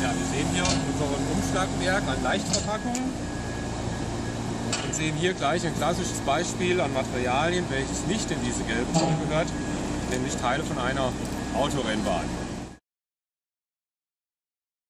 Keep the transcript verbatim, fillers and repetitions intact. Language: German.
Ja, wir sehen hier unseren Umschlagwerk an Leichtverpackungen und sehen hier gleich ein klassisches Beispiel an Materialien, welches nicht in diese gelbe Zone gehört, nämlich Teile von einer Autorennbahn.